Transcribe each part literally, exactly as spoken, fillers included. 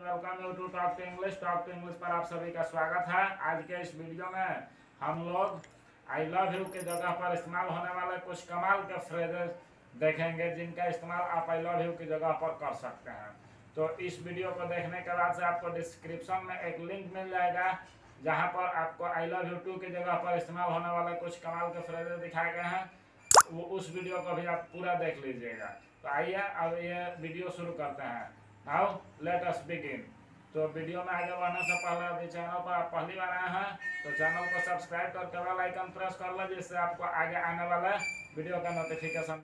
Welcome you to talk to English. Talk to English पर आप सभी का स्वागत है। आज के इस वीडियो में हम लोग आई लव यू की जगह पर इस्तेमाल होने वाले कुछ कमाल के फ्रेजेस देखेंगे जिनका इस्तेमाल आप आई लव यू की जगह पर कर सकते हैं। तो इस वीडियो को देखने के बाद से आपको डिस्क्रिप्शन में एक लिंक मिल जाएगा जहाँ पर आपको आई लव यू टू की जगह पर इस्तेमाल होने वाले कुछ कमाल के फ्रेजेस दिखाए गए हैं। वो उस वीडियो को भी आप पूरा देख लीजिएगा। तो आइए अब ये वीडियो शुरू करते हैं। Now let us begin. तो वीडियो में आगे बढ़ने से पहले अभी चैनल पर आप पहली बार आए हैं तो चैनल को सब्सक्राइब करके बेल आइकन प्रेस कर लें जिससे आपको आगे आने वाले वीडियो का नोटिफिकेशन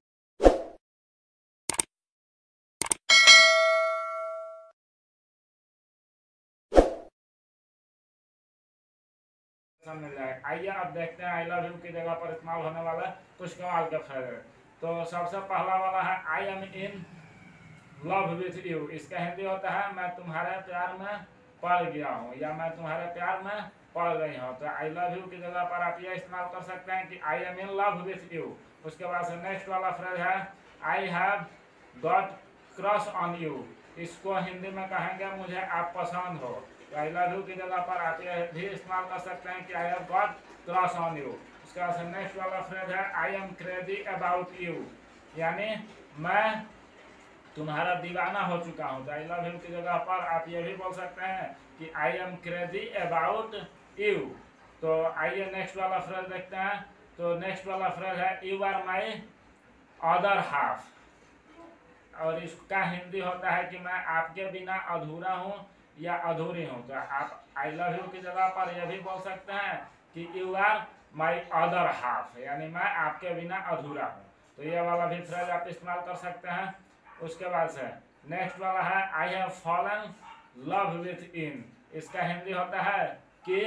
मिल जाए। आइए अब देखते हैं आई लव यू की जगह पर इस्तेमाल होने वाला कुछ कमाल के फ्रेज। तो सबसे पहला वाला है I am in love with you. इसका हिंदी होता है मैं तुम्हारे प्यार में पड़ गया हूँ या मैं तुम्हारे प्यार में पड़ गई हूँ। तो आई लव यू की जगह पर आप यह इस्तेमाल कर सकते हैं कि I am in love with you. उसके बाद से नेक्स्ट वाला फ्रेज है I have got crush on you. इसको हिंदी में कहेंगे मुझे आप पसंद हो। तो आई लव यू की जगह पर आप यह भी इस्तेमाल कर सकते हैं कि I have got crush on you. उसके बाद से नेक्स्ट वाला फ्रेज है I am crazy about you, यानी मैं तुम्हारा दीवाना हो चुका हूँ। तो आई लव यू की जगह पर आप ये भी बोल सकते हैं कि I am crazy about you. तो आइए नेक्स्ट वाला फ्रेज देखते हैं। तो नेक्स्ट वाला फ्रेज है you are my other half, और इसका हिंदी होता है कि मैं आपके बिना अधूरा हूँ या अधूरी हूँ। तो आप आई लव यू की जगह पर यह भी बोल सकते हैं कि you are my other half, यानी मैं आपके बिना अधूरा हूँ। तो ये वाला भी फ्रेज आप इस्तेमाल कर सकते हैं। उसके बाद से नेक्स्ट वाला है I have fallen love with in. इसका हिंदी होता है कि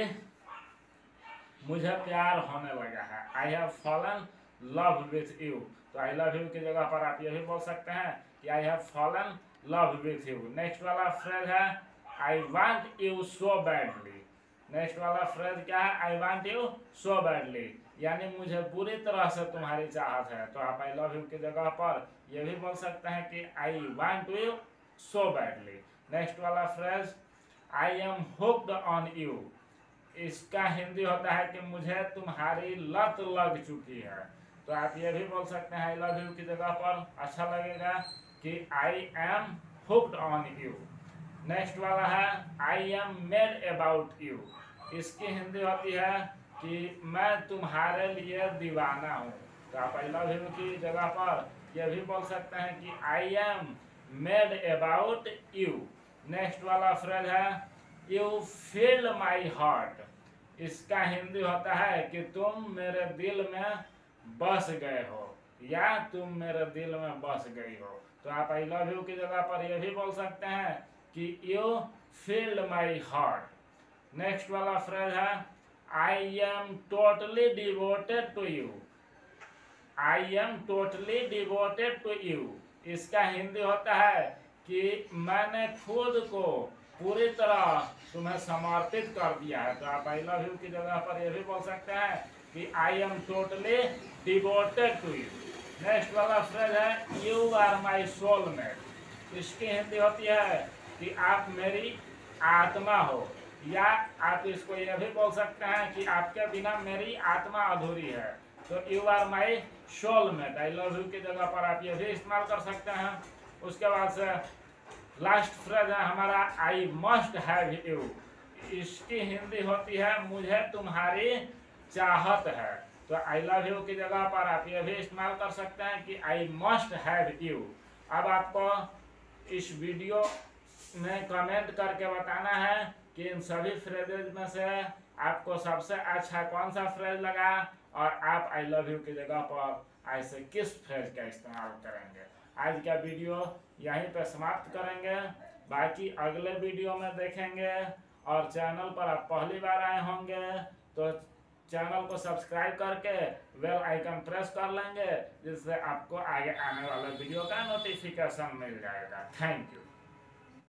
मुझे प्यार होने लगा है। I have fallen love with you. तो आई लव यू की जगह पर आप ये भी बोल सकते हैं कि I have fallen love with you. Next वाला फ्रेज है I want you so badly. Next वाला फ्रेज क्या है? I want you so badly, यानी मुझे पूरी तरह से तुम्हारी चाहत है। तो आप आई लव यू की जगह पर यह भी बोल सकते हैं कि I want you so badly. Next वाला phrase I am hooked on you. इसका हिंदी होता है कि मुझे तुम्हारी लत लग चुकी है। तो आप ये भी बोल सकते हैं आई लव यू की जगह पर अच्छा लगेगा कि I am hooked on you. Next वाला है I am mad about you. इसकी हिंदी होती है कि मैं तुम्हारे लिए दीवाना हूँ। तो आप आई लव यू की जगह पर यह भी बोल सकते हैं कि I am mad about you. Next वाला फ्रेज है यू फिल माई हार्ट। इसका हिंदी होता है कि तुम मेरे दिल में बस गए हो या तुम मेरे दिल में बस गई हो। तो आप आई लव यू की जगह पर यह भी बोल सकते हैं कि you filled my heart. Next वाला फ्रेज है I am totally devoted to you. I am totally devoted to you. इसका हिंदी होता है कि मैंने खुद को पूरी तरह तुम्हें समर्पित कर दिया है। तो आप आई लव यू की जगह पर यह भी बोल सकते हैं कि I am totally devoted to you. Next वाला फ्रेज है यू आर माई सोलमेट। इसकी हिंदी होती है कि आप मेरी आत्मा हो, या आप इसको यह भी बोल सकते हैं कि आपके बिना मेरी आत्मा अधूरी है। तो you are my soulmate I love you की जगह पर आप यह भी इस्तेमाल कर सकते हैं। उसके बाद से लास्ट फ्रेज है हमारा आई मस्ट हैव यू। इसकी हिंदी होती है मुझे तुम्हारी चाहत है। तो आई लव यू की जगह पर आप यह भी इस्तेमाल कर सकते हैं कि आई मस्ट हैव यू। अब आपको इस वीडियो में कमेंट करके बताना है कि इन सभी फ्रेजेज में से आपको सबसे अच्छा कौन सा फ्रेज लगा और आप आई लव यू की जगह पर ऐसे किस फ्रेज का इस्तेमाल करेंगे। आज का वीडियो यहीं पे समाप्त करेंगे, बाकी अगले वीडियो में देखेंगे। और चैनल पर आप पहली बार आए होंगे तो चैनल को सब्सक्राइब करके बेल आइकन प्रेस कर लेंगे जिससे आपको आगे आने वाले वीडियो का नोटिफिकेशन मिल जाएगा। Thank you.